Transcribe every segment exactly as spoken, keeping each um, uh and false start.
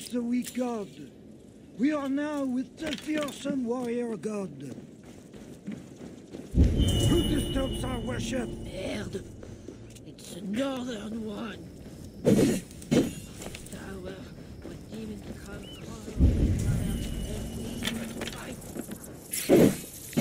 just a weak god. We are now with the fearsome warrior god. Who disturbs our worship? Merde. It's the northern one. Tower where demons come crawling fight.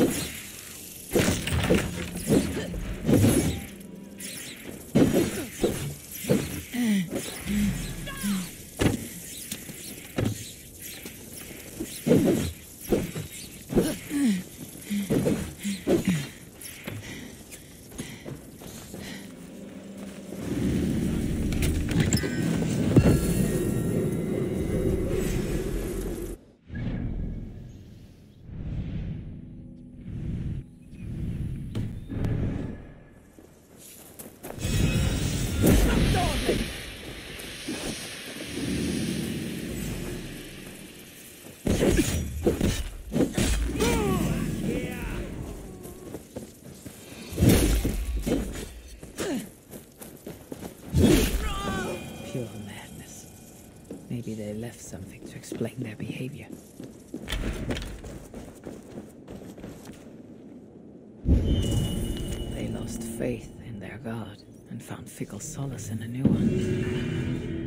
Maybe they left something to explain their behavior. They lost faith in their god and found fickle solace in a new one.